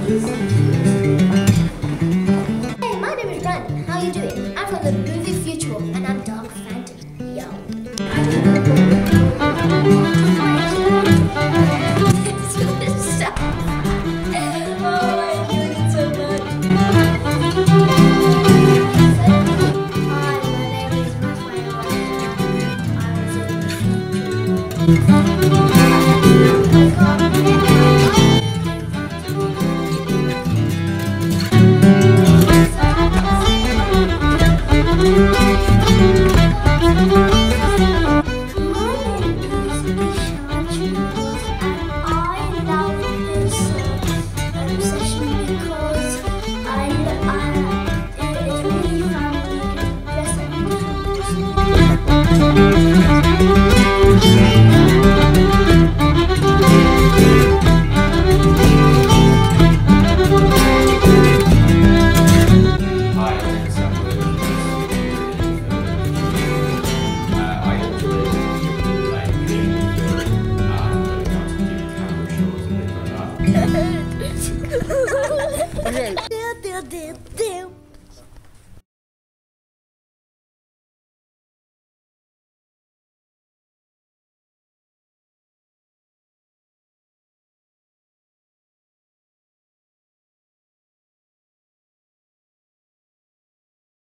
Hey, my name is Brandon. How you doing? I'm from the movie Future and I'm Dark Phantom. Yo. Stop. Oh, I enjoyed it so much. Hi, my name is Raphael. I was in the future.